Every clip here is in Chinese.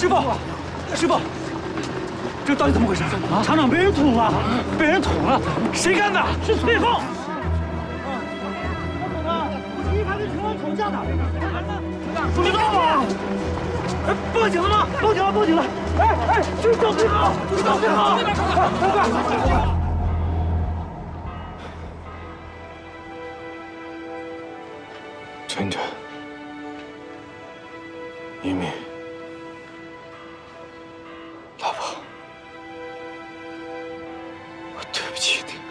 师傅，师傅，这到底怎么回事？啊，厂长被人捅了，被人捅了，谁干的？是崔浩。我一看这情况吵架的，你告我！报警了吗？报警了，报警了！哎，去找崔浩，去找崔浩！快！ 晨晨，明明，老婆，我对不起你。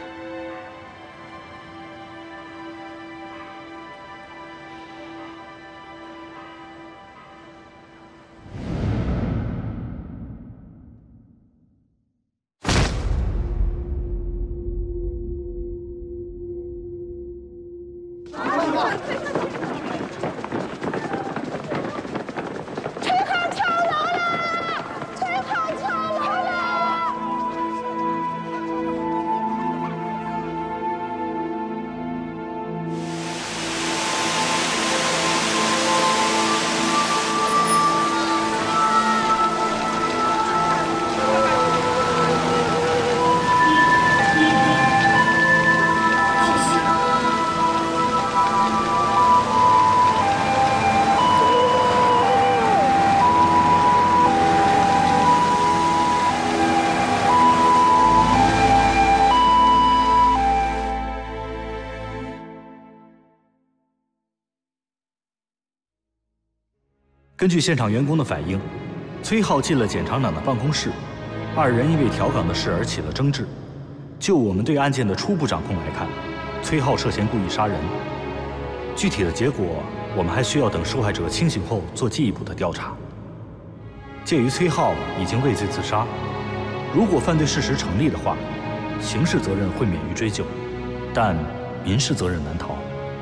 根据现场员工的反映，崔浩进了检厂长的办公室，二人因为调岗的事而起了争执。就我们对案件的初步掌控来看，崔浩涉嫌故意杀人。具体的结果，我们还需要等受害者清醒后做进一步的调查。鉴于崔浩已经畏罪自杀，如果犯罪事实成立的话，刑事责任会免于追究，但民事责任难逃。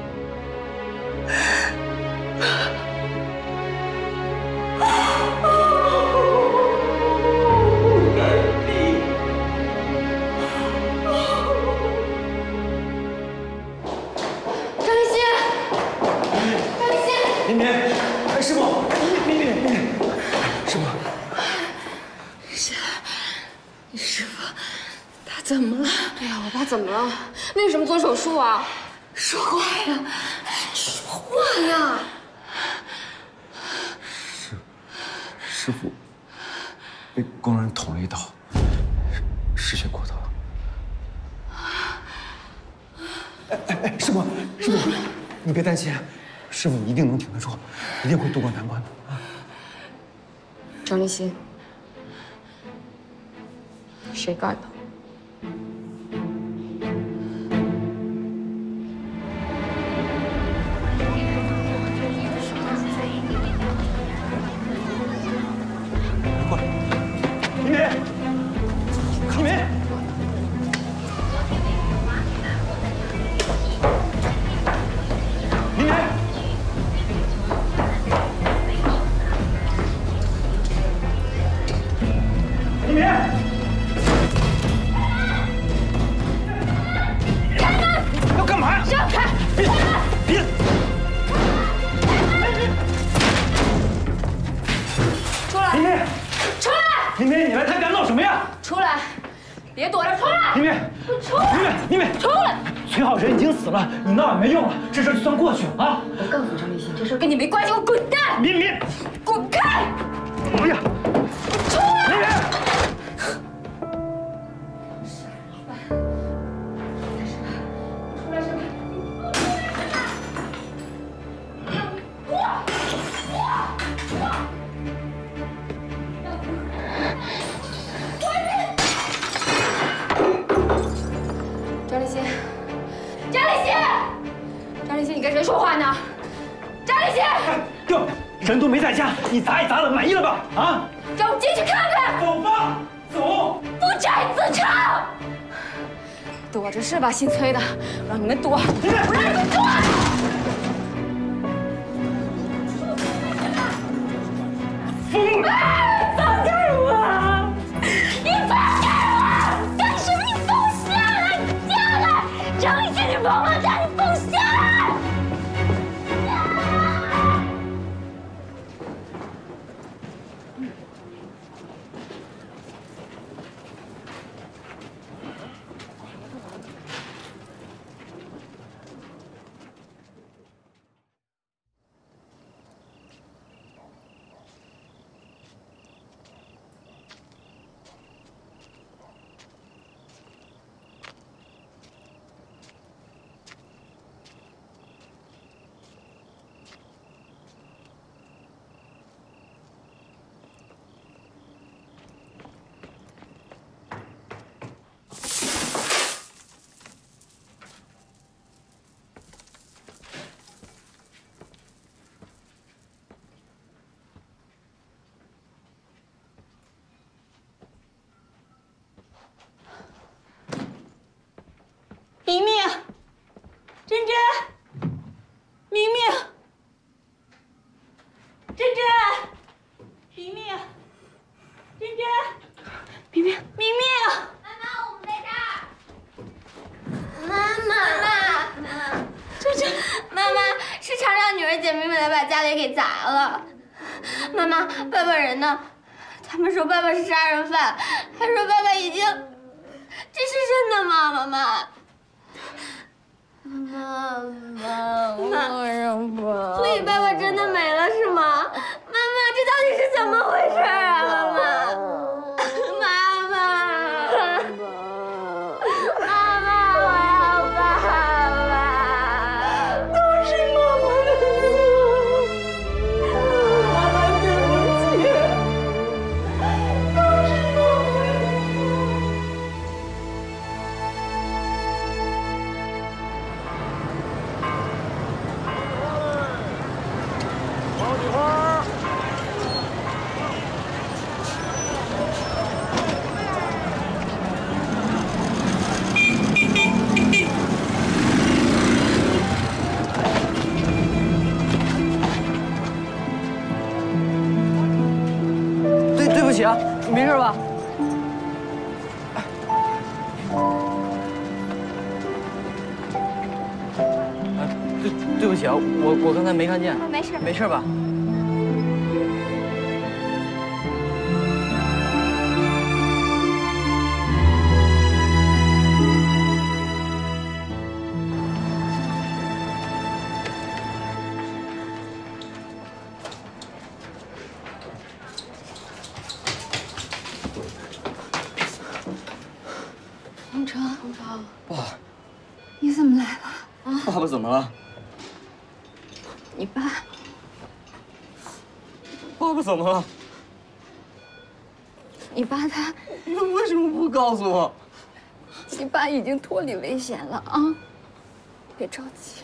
怎么了？哎呀，我爸怎么了？为什么做手术啊？说话呀！说话呀！ 师傅被工人捅了一刀，失血过多了。哎，师傅，你别担心，师傅一定能挺得住，一定会渡过难关的啊！ 张立新，谁干的？ 你闹也没用了，这事就算过去了啊！ 我告诉张立新，这事跟你没关系，给我滚蛋！ 敏敏， 滚开！ 哎呀， 出来！ 敏敏， 出来是吧？张立新。张立新，你跟谁说话呢？张立新， 哟，人都没在家，你砸也砸了，满意了吧？啊！ 让我进去看看。 走吧，走。 不斩自偿。躲着是吧？姓崔的，我让你们躲，我让你们躲。 疯了！ 放开我！你放开我！干什么？你放下来！你下来！张立新，你帮我站！你放下来！ 简明明来把家里给砸了。妈妈，爸爸人呢？他们说爸爸是杀人犯，还说爸爸已经……这是真的吗？妈妈。 所以爸爸真的没了是吗？妈妈，这到底是怎么回事啊？妈妈，我要爸爸！都是妈妈的错，妈妈对不起，都是妈妈的对不起啊，你没事吧？对不起啊，我刚才没看见。 没事， 没事吧？ 洪城，爸，你怎么来了？啊， 爸爸怎么了？ 你爸， 爸爸怎么了？ 你爸他， 为什么不告诉我？ 你爸已经脱离危险了啊！别着急。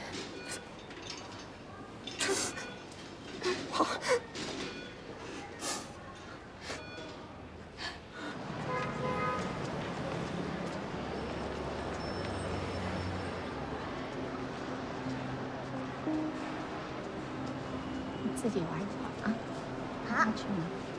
自己玩一会儿啊！好，去吗？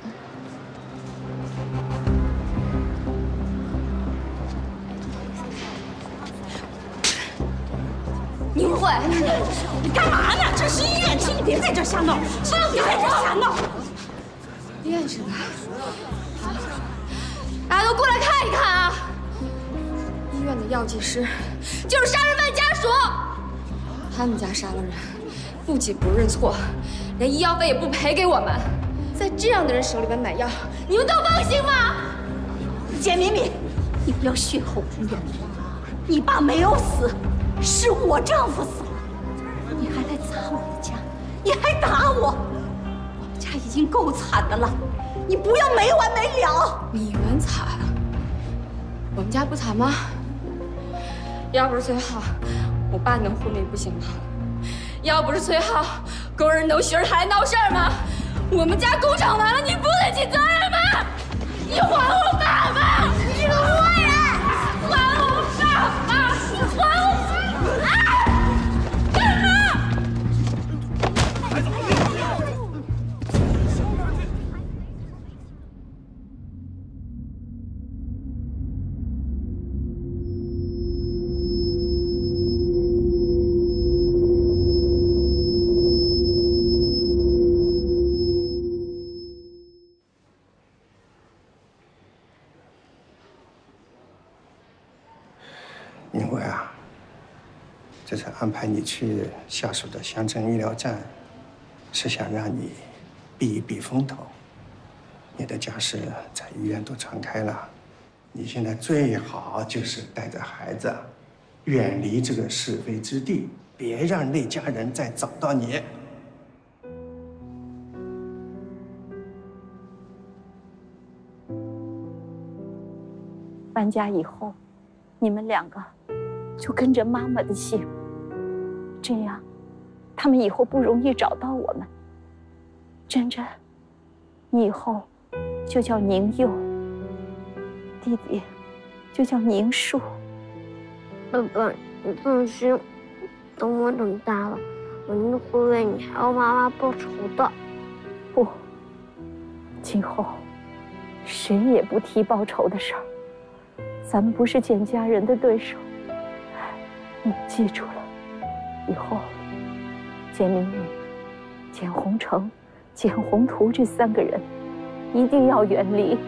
宁慧，你干嘛呢？这是医院，请你别在这瞎闹，千万别在这瞎闹。医院是吧？好，大家都过来看一看啊！医院的药剂师就是杀人犯家属，他们家杀了人，不仅不认错。 连医药费也不赔给我们，在这样的人手里边买药，你们都放心吗？ 简敏敏，你不要血口喷人，你爸没有死，是我丈夫死了，你还来砸我的家，你还打我，我们家已经够惨的了，你不要没完没了。 你们惨，我们家不惨吗？要不是崔浩，我爸能昏迷不醒吗？要不是崔浩。 工人都学着他来闹事儿吗？我们家工厂完了，你不得起责任吗？你还我爸爸！你这个坏人！还我爸爸！你还我爸爸！干嘛？ 因为啊，这次安排你去下属的乡镇医疗站，是想让你避一避风头。你的家事在医院都传开了，你现在最好就是带着孩子，远离这个是非之地，别让那家人再找到你。 搬家以后，你们两个就跟着妈妈的姓，这样，他们以后不容易找到我们。珍珍，你以后就叫宁佑，弟弟就叫宁树。 爸爸，你放心，等我长大了，我一定会为你还有妈妈报仇的。 不，今后谁也不提报仇的事儿。咱们不是简家人的对手，你记住了。以后，简明明简宏成、简宏图这3个人一定要远离。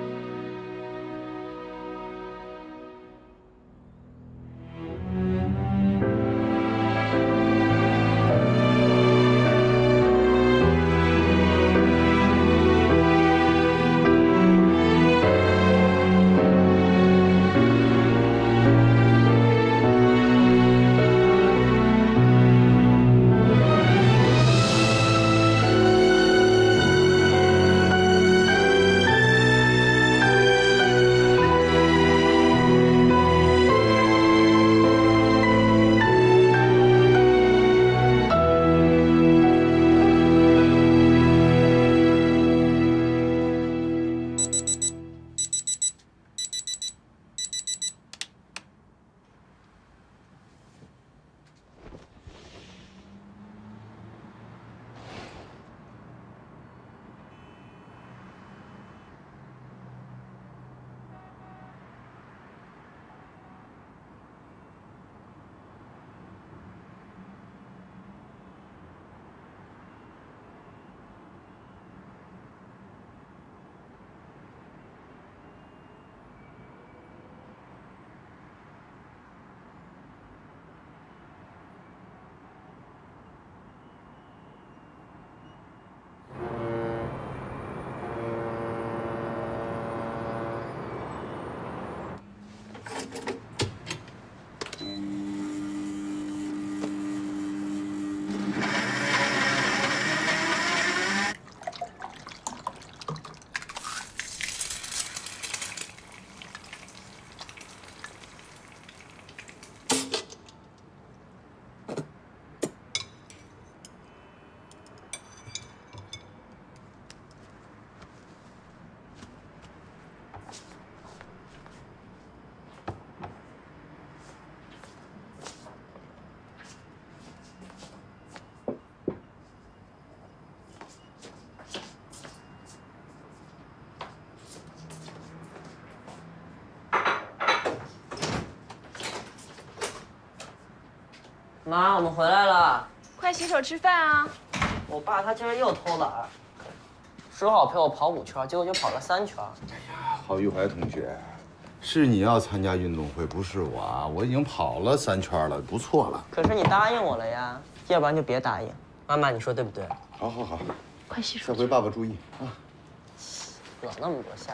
妈，我们回来了， 快洗手吃饭啊！ 我爸他今儿又偷懒，说好陪我跑5圈，结果就跑了3圈。 哎呀，郝玉怀同学，是你要参加运动会，不是我啊！我已经跑了3圈了，不错了。 可是你答应我了呀，要不然就别答应。妈妈，你说对不对？ 好，好，好， 快洗手。 下回爸爸注意啊。 惹那么多下。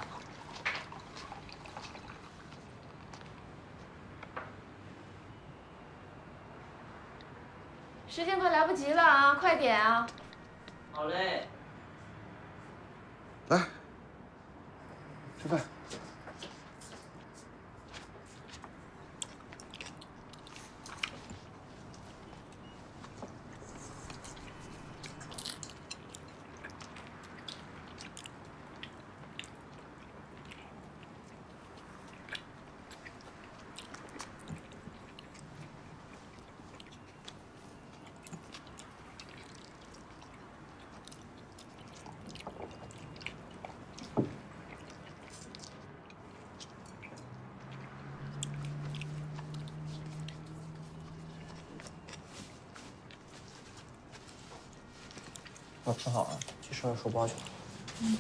时间快来不及了啊，快点啊！ 好嘞。 来，吃饭。 我吃好了，去收拾书包去。嗯。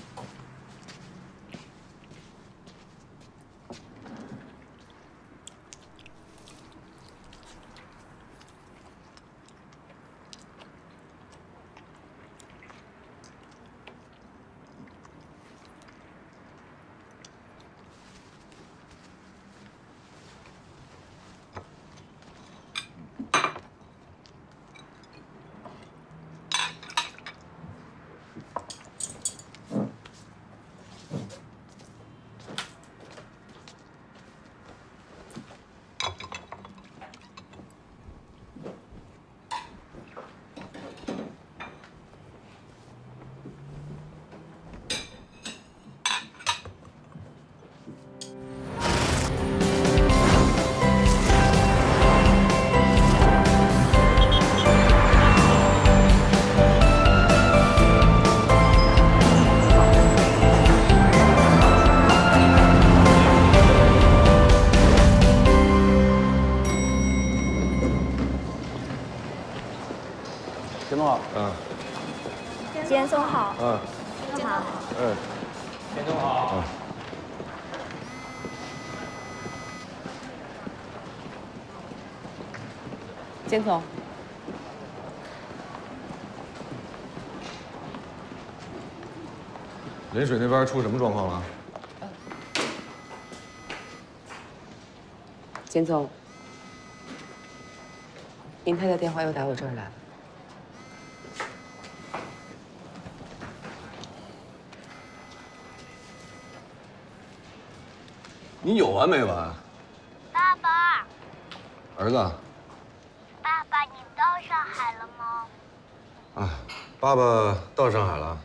啊， 简总好。 简总好。 简总好。 简总。 临水那边出什么状况了？ 简总，林太太电话又打我这儿来了。 你有完没完？ 爸爸， 儿子。 爸爸，你到上海了吗？ 啊，爸爸到上海了。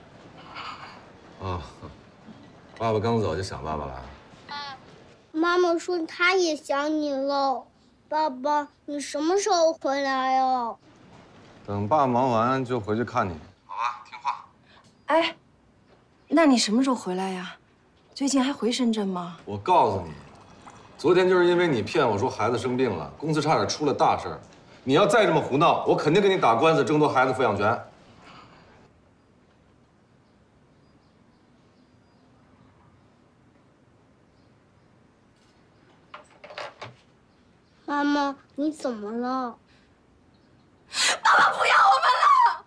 啊，爸爸刚走就想爸爸了。 妈妈说她也想你了。爸爸，你什么时候回来呀？ 等爸忙完就回去看你，好吧？听话。 哎，那你什么时候回来呀？最近还回深圳吗？ 我告诉你，昨天就是因为你骗我说孩子生病了，公司差点出了大事儿。你要再这么胡闹，我肯定给你打官司争夺孩子抚养权。 妈妈，你怎么了？ 爸爸不要我们了！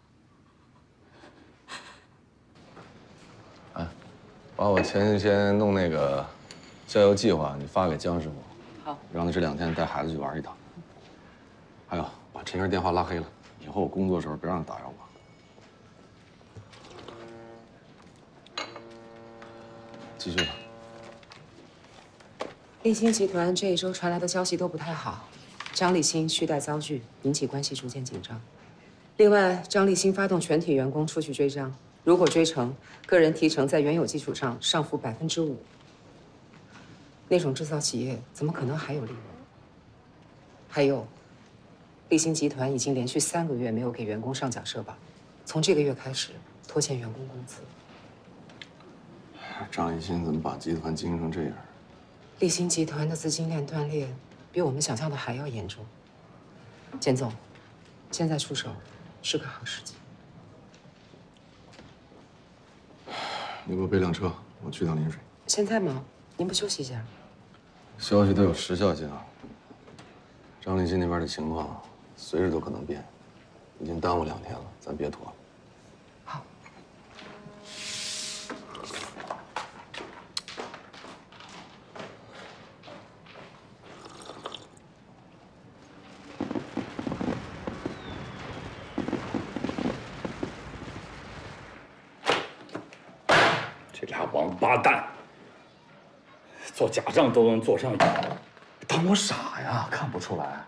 哎，把我前几天弄那个郊游计划你发给江师傅， 好， 让他这2天带孩子去玩一趟。还有，把陈云电话拉黑了，以后我工作的时候别让他打扰我。继续吧。 立新集团这一周传来的消息都不太好，张立新续贷遭拒，引起关系逐渐紧张。另外，张立新发动全体员工出去追账，如果追成，个人提成在原有基础上上浮5%。那种制造企业怎么可能还有利润？还有，立新集团已经连续3个月没有给员工上缴社保，从这个月开始拖欠员工工资。 张立新怎么把集团经营成这样？ 立新集团的资金链断裂，比我们想象的还要严重。简总，现在出手是个好时机。 你给我备辆车，我去趟临水。 现在吗？您不休息一下？ 消息都有时效性啊。张立新那边的情况随时都可能变，已经耽误2天了，咱别拖了。 这俩王八蛋，做假账都能做上瘾，当我傻呀？看不出来。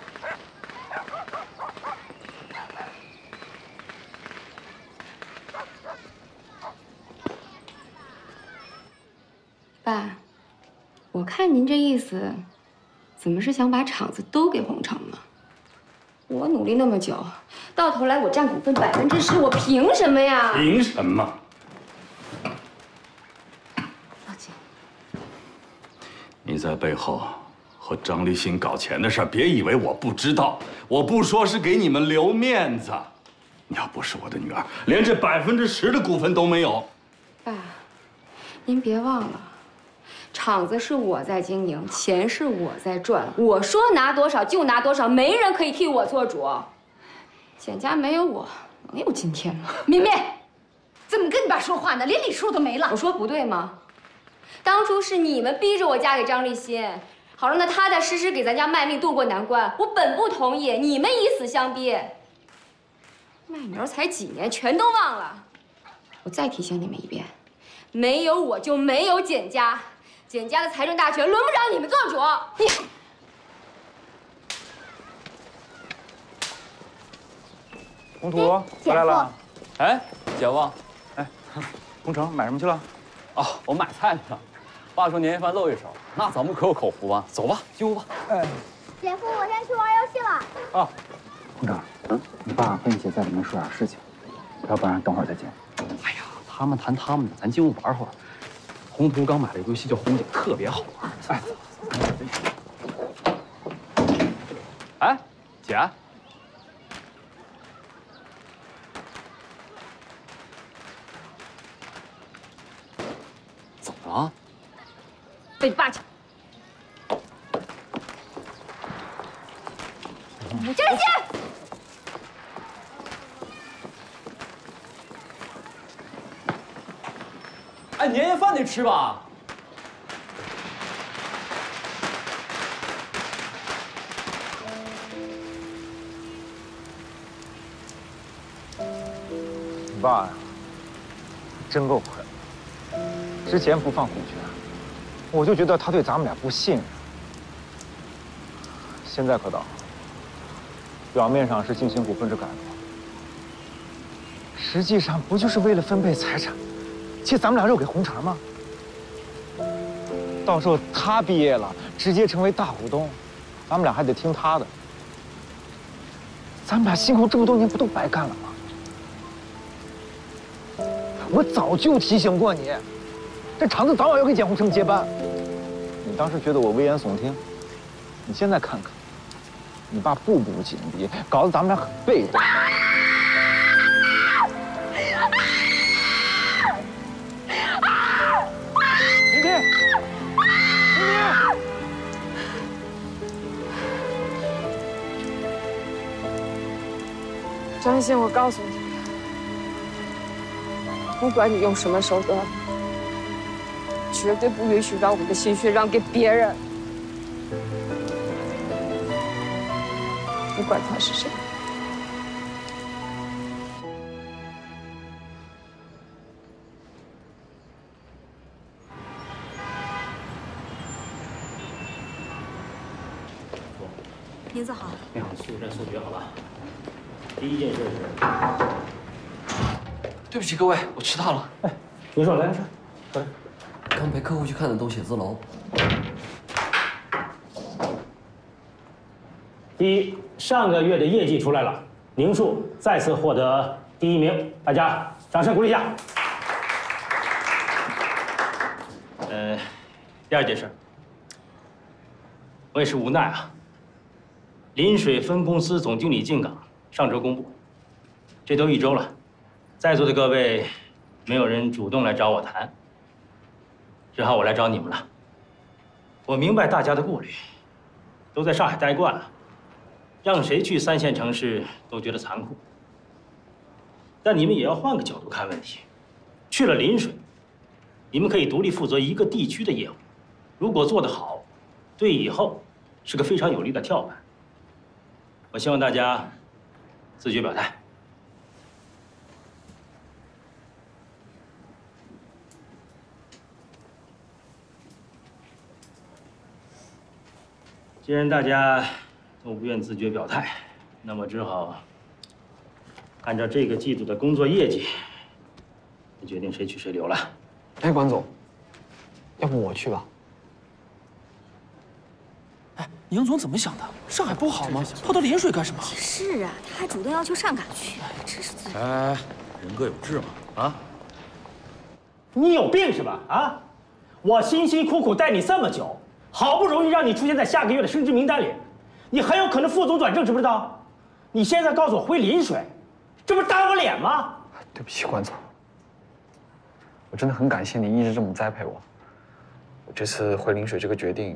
爸，我看您这意思，怎么是想把厂子都给洪城呢？我努力那么久，到头来我占股份10%，我凭什么呀？ 凭什么？ 你在背后和张立新搞钱的事儿，别以为我不知道。我不说是给你们留面子。你要不是我的女儿，连这10%的股份都没有。 爸，您别忘了，厂子是我在经营，钱是我在赚，我说拿多少就拿多少，没人可以替我做主。简家没有我，能有今天吗？ 敏敏，怎么跟你爸说话呢？连礼数都没了。 我说不对吗？ 当初是你们逼着我嫁给张立新，好让他踏踏实实给咱家卖命渡过难关。我本不同意，你们以死相逼。卖女儿才几年，全都忘了。我再提醒你们一遍，没有我就没有简家，简家的财政大权轮不着你们做主。你， 宏图回来了。哎，姐夫，哎，洪城买什么去了？ 哦，我买菜去了。爸说年夜饭露一手，那咱们可有口福啊！走吧，进屋吧。哎， 姐夫，我先去玩游戏了。 啊，洪城，你爸跟姐在里面说点事情，要不然等会儿再见。哎呀，他们谈他们的，咱进屋玩会儿。宏图刚买了一个游戏叫红警，特别好玩。哎，哎，姐， 被你霸气。江离心， 哎，年夜饭得吃吧？ 你爸呀，真够狠。之前不放虎权，我就觉得他对咱们俩不信任。现在可倒好，表面上是进行股份制改革，实际上不就是为了分配财产，切咱们俩肉给红肠吗？到时候他毕业了，直接成为大股东，咱们俩还得听他的。咱们俩辛苦这么多年，不都白干了吗？我早就提醒过你，这厂子早晚要给简宏成接班。你当时觉得我危言耸听，你现在看看，你爸步步紧逼，搞得咱们俩很被动。明明，明明。 张欣，我告诉你，不管你用什么手段，绝对不允许让我们的心血让给别人，不管他是谁。 林子好， 你好，速战速决，好吧？第一件事是， 对不起各位，我迟到了。 哎，您说，来，过来。 刚陪客户去看的东写字楼。 第一，上个月的业绩出来了，宁树再次获得第1名，大家掌声鼓励一下。第二件事，我也是无奈啊。临水分公司总经理进岗，上周公布，这都1周了，在座的各位没有人主动来找我谈，只好我来找你们了。我明白大家的顾虑，都在上海待惯了，让谁去3线城市都觉得残酷。但你们也要换个角度看问题，去了临水，你们可以独立负责一个地区的业务，如果做得好，对以后是个非常有利的跳板。我希望大家自觉表态。既然大家都不愿自觉表态，那么只好按照这个季度的工作业绩，决定谁去谁留了。 哎，管总，要不我去吧？ 宁总怎么想的？上海不好吗？跑到临水干什么？ 是啊，他还主动要求上岗去，真是自恋。 哎，人各有志嘛，啊！ 你有病是吧？啊！我辛辛苦苦带你这么久，好不容易让你出现在下个月的升职名单里，你很有可能副总转正，知不知道？你现在告诉我回临水，这不是打我脸吗？ 对不起，管总，我真的很感谢您一直这么栽培我。我这次回临水这个决定，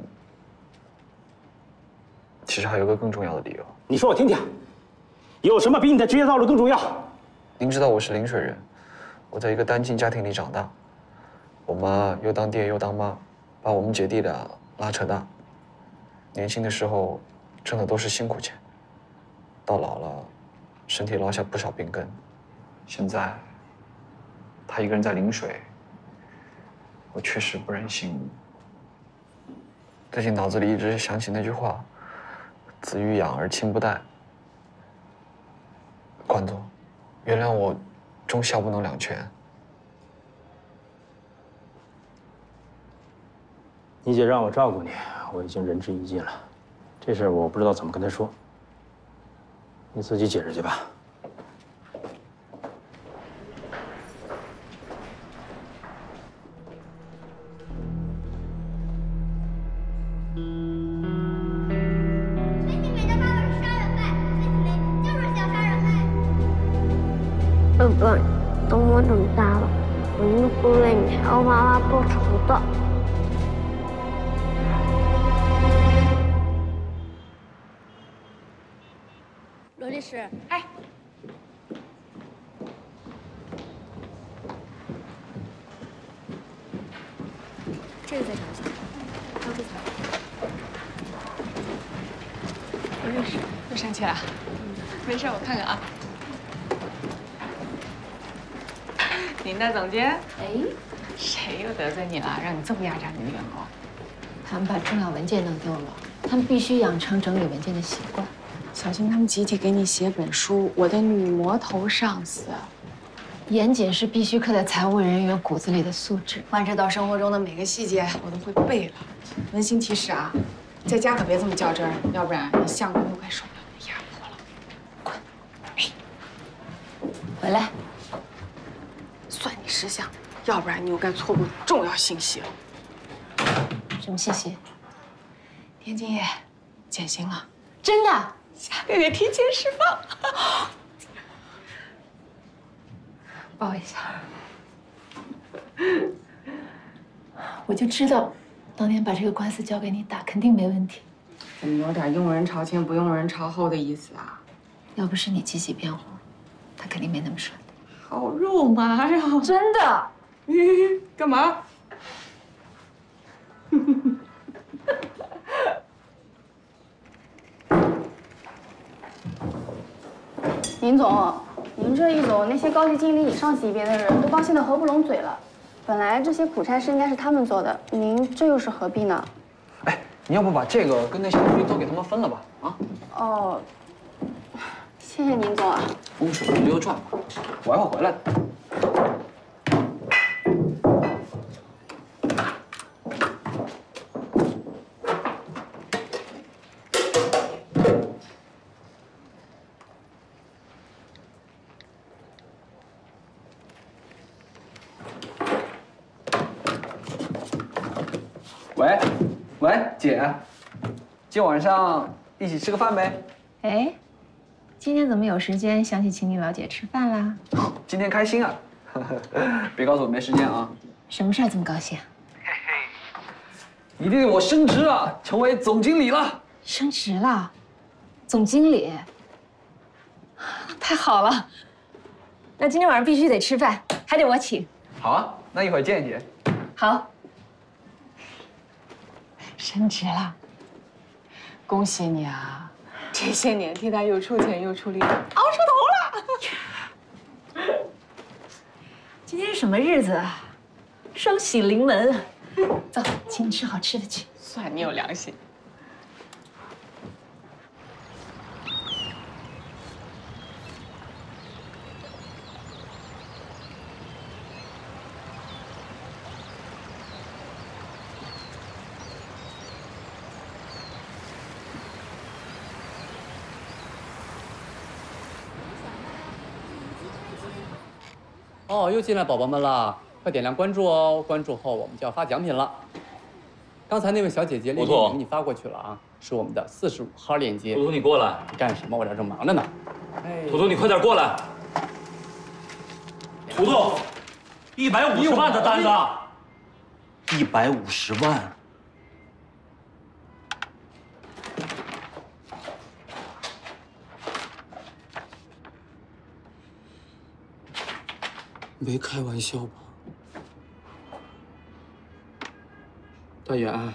其实还有个更重要的理由。 你说我听听，有什么比你的职业道路更重要？ 您知道我是临水人，我在一个单亲家庭里长大，我妈又当爹又当妈，把我们姐弟俩拉扯大。年轻的时候挣的都是辛苦钱，到老了，身体落下不少病根。现在她一个人在临水，我确实不忍心。最近脑子里一直想起那句话：“子欲养而亲不待。”管总，原谅我忠孝不能两全。 你姐让我照顾你，我已经仁至义尽了。这事儿我不知道怎么跟她说，你自己解释去吧。 爸爸，等我长大了，我一定会为你还有妈妈报仇的。 罗律师， 哎， 这个再找一下，还有这条。罗律师， 又生气了？没事，我看看啊。您的总监？ 哎， 谁又得罪你了，让你这么压榨你的员工？ 他们把重要文件弄丢了，他们必须养成整理文件的习惯。 小心他们集体给你写本书，我的女魔头上司。 严谨是必须刻在财务人员骨子里的素质。 贯彻到生活中的每个细节，我都会背了。温馨提示啊，在家可别这么较真儿，要不然你相公又该受不了你的压迫了。滚！ 回来。 算你识相，要不然你又该错过重要信息了。 什么信息？ 田金叶减刑了， 真的？ 下个月提前释放。 抱一下。我就知道，当年把这个官司交给你打，肯定没问题。 怎么有点用人朝前不用人朝后的意思啊？ 要不是你积极辩护，他肯定没那么顺。 好肉麻呀！ 真的。 干嘛？ 林总，您这一走，那些高级经理以上级别的人都高兴得合不拢嘴了。本来这些苦差事应该是他们做的，您这又是何必呢？ 哎，你要不把这个跟那些东西都给他们分了吧？啊？ 哦，谢谢您总啊。 风水轮流转嘛，我还会回来的。喂，姐，今晚上一起吃个饭呗？ 哎，今天怎么有时间想起请你老姐吃饭啦？ 今天开心啊！别告诉我没时间啊！ 什么事儿这么高兴？ 你弟弟我升职了，成为总经理了。 升职了，总经理，太好了！那今天晚上必须得吃饭，还得我请。 好啊，那一会儿见姐。 好。 升职了，恭喜你啊！这些年替他又出钱又出力，熬出头了。 今天是什么日子啊？双喜临门啊！走，请你吃好吃的去。 算你有良心。 哦，又进来宝宝们了，快点亮关注哦！关注后我们就要发奖品了。刚才那位小姐姐链接已经给你发过去了啊，是我们的45号链接。 图图，你过来。 你干什么？我这正忙着呢。 图图，你快点过来。图图，150万的单子。150万。 没开玩笑吧？大眼，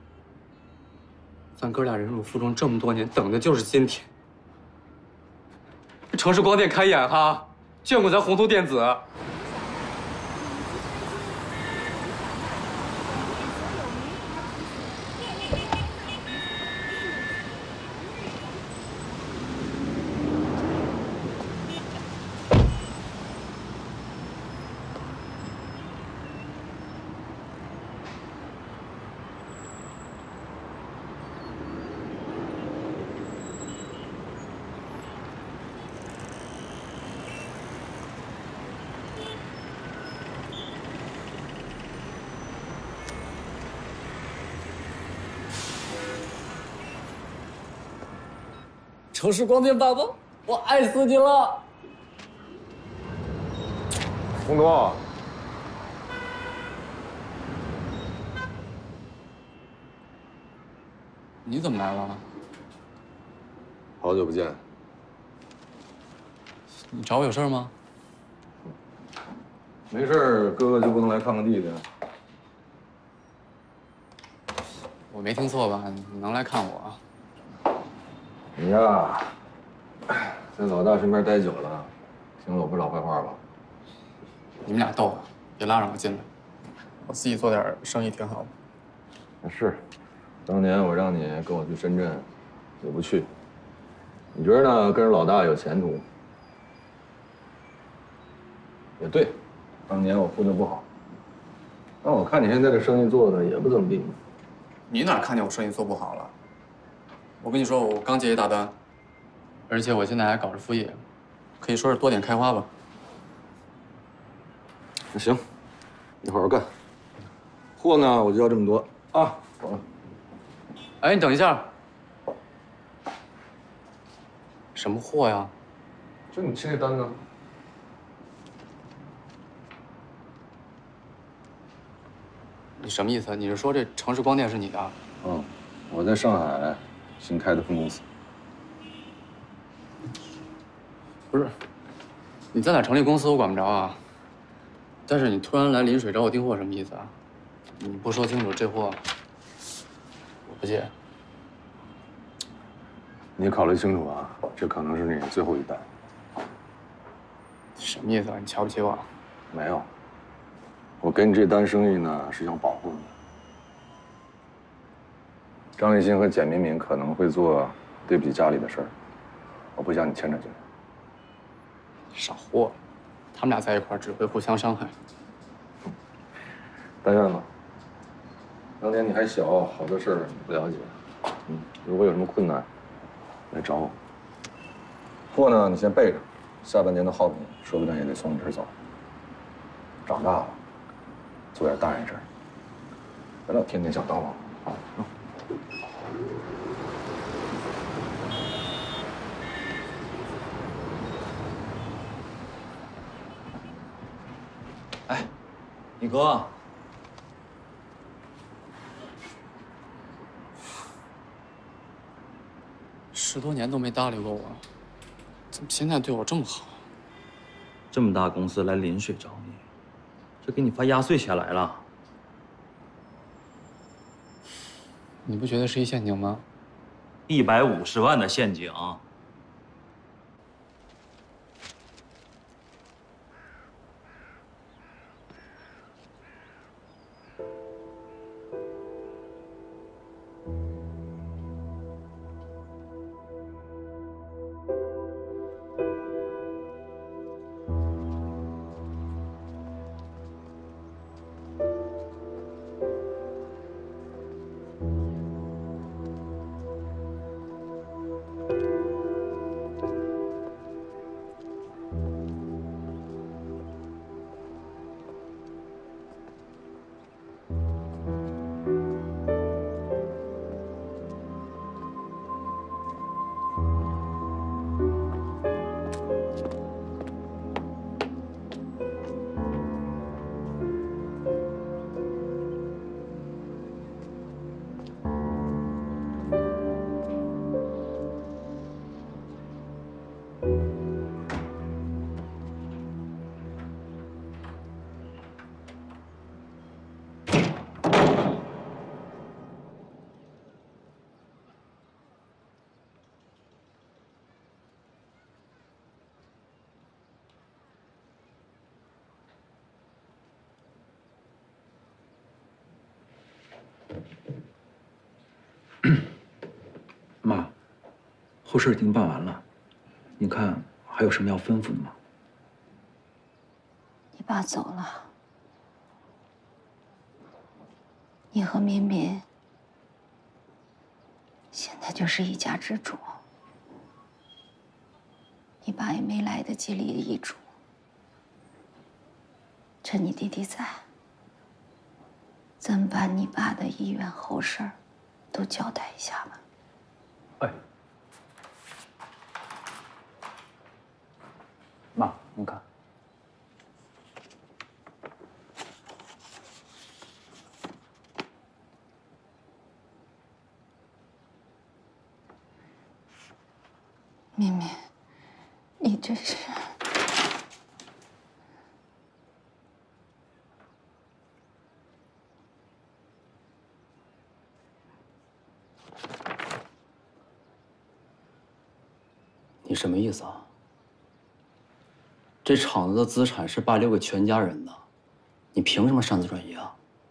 咱哥俩忍辱负重这么多年，等的就是今天。城市光电开眼哈，眷顾咱宏图电子。城市光电爸爸，我爱死你了！ 洪东， 你怎么来了？ 好久不见。 你找我有事吗？ 没事，哥哥就不能来看看弟弟？ 我没听错吧？你能来看我？ 你呀，在老大身边待久了，听了我不少坏话吧？ 你们俩斗吧，别拉上我进来。我自己做点生意挺好的。 是，当年我让你跟我去深圳，你不去。你觉得呢？跟着老大有前途？也对，当年我混得不好。但我看你现在这生意做的也不怎么地。 你哪看见我生意做不好了？我跟你说，我刚接一大单，而且我现在还搞着副业，可以说是多点开花吧。 那行，你好好干。货呢，我就要这么多啊。走了。 哎，你等一下。什么货呀？ 就你接的单呢。 你什么意思？你是说这城市光电是你的？ 嗯，我在上海新开的分公司。 不是，你在哪成立公司我管不着啊。但是你突然来临水找我订货，什么意思啊？你不说清楚，这货我不接。 你考虑清楚啊，这可能是你最后一单。 什么意思啊？你瞧不起我？ 没有，我给你这单生意呢，是想保护你。张立新和简敏敏可能会做对不起家里的事儿，我不想你牵扯进来。 少货，他们俩在一块儿只会互相伤害。 但愿吧。当年你还小，好多事儿你不了解。如果有什么困难，来找我。货呢，你先备着，下半年的耗品说不定也得从你这儿走。长大了，做点大人事儿，别老天天想当老大。 哎，你哥。 10多年都没搭理过我，怎么现在对我这么好？ 这么大公司来临水找你，这给你发压岁钱来了。 你不觉得是一陷阱吗 ？150万的陷阱。 妈，后事已经办完了，你看还有什么要吩咐的吗？ 你爸走了，你和敏敏现在就是一家之主。你爸也没来得及立遗嘱，趁你弟弟在，咱们把你爸的医院后事儿都交代一下吧。 哎，妈，您看， 敏敏，你这是…… 你什么意思啊？这厂子的资产是爸留给全家人的，你凭什么擅自转移啊？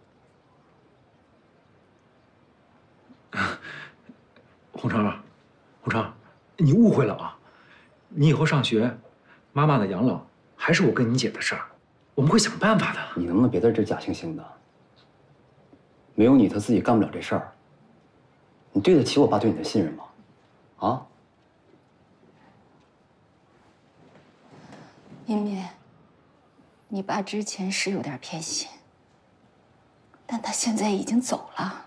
洪成，洪成，你误会了啊！你以后上学，妈妈的养老还是我跟你姐的事儿，我们会想办法的。 你能不能别在这假惺惺的？没有你，他自己干不了这事儿。你对得起我爸对你的信任吗？啊？ 敏敏，你爸之前是有点偏心，但他现在已经走了。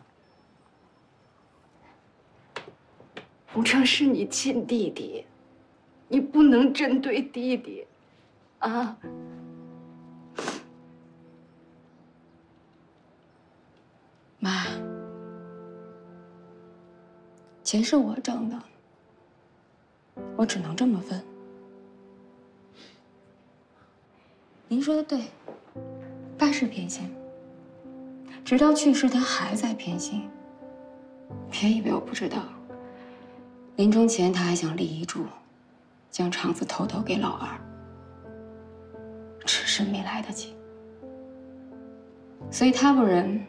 洪成是你亲弟弟，你不能针对弟弟，啊！妈，钱是我挣的，我只能这么分。您说的对，爸是偏心，直到去世他还在偏心。别以为我不知道，临终前他还想立遗嘱，将厂子偷偷给老二，只是没来得及。所以他不仁，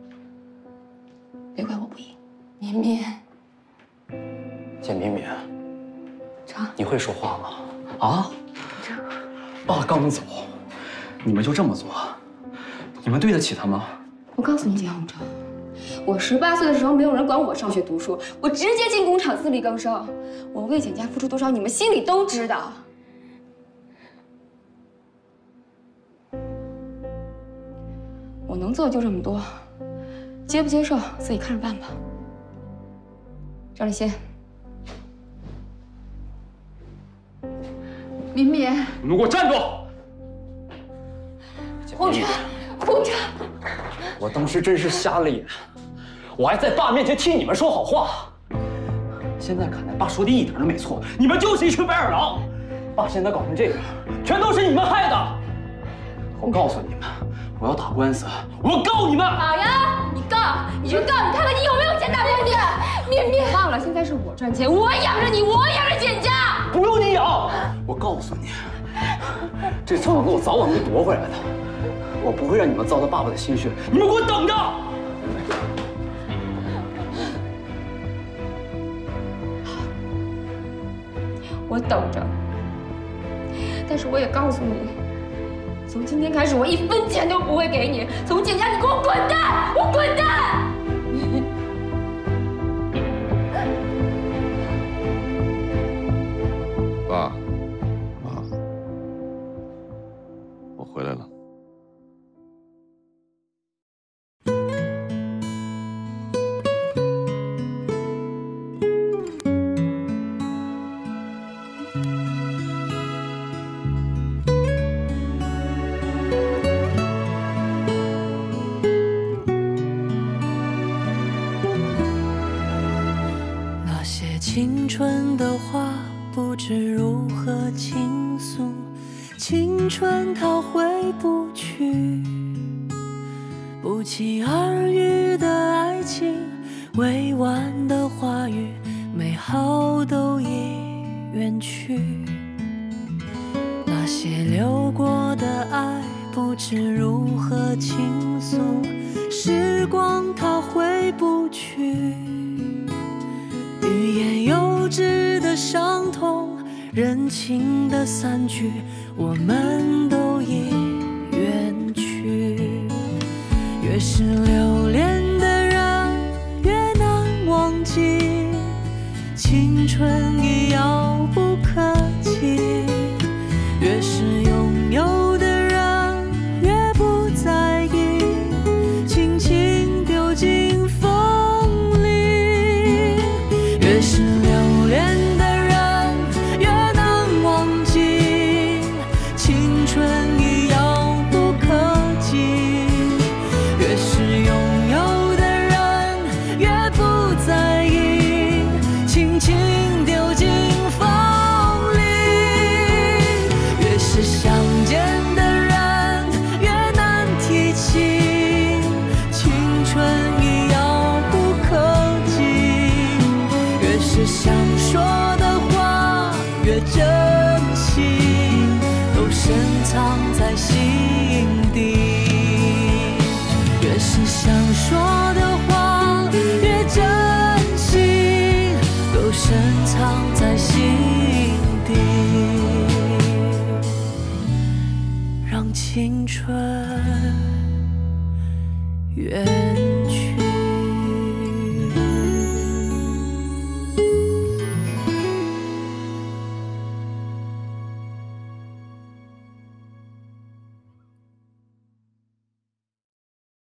别怪我不义。敏敏， 简敏敏，你会说话吗？啊？爸刚走，你们就这么做，你们对得起他吗？ 我告诉你，简洪成，我18岁的时候，没有人管我上学读书，我直接进工厂自力更生。我为简家付出多少，你们心里都知道。我能做的就这么多，接不接受自己看着办吧。张立新，敏敏， 你们给我站住！ 洪成，洪成， 我当时真是瞎了眼，我还在爸面前替你们说好话。现在看来，爸说的一点都没错，你们就是一群白眼狼。爸现在搞成这样，全都是你们害的。我告诉你们，我要打官司，我要告你们。 好呀，你告，你去告，你看看你有没有钱打官司。敏敏，忘了，现在是我赚钱，我养着你，我养着简家。 不用你养，我告诉你，这厂子我早晚会夺回来的。我不会让你们糟蹋爸爸的心血，你们给我等着！ 我等着，但是我也告诉你，从今天开始，我1分钱都不会给你。从简家，你给我滚蛋！我滚蛋！ 爸，妈，我回来了。 青春的话不知如何倾诉，青春它回不去，不期而遇的爱情，委婉的话语，美好都已远去。那些流过的爱不知如何倾诉，时光它回不去，欲言又止的伤痛，人情的散聚，我们都已远去。越是留恋的人，越难忘记，青春已遥不可及。越是拥有的人，越不在意，轻轻丢进风里。越是留恋的人，越难忘记，青春已遥不可及。越是拥有的人，越不在意，轻轻丢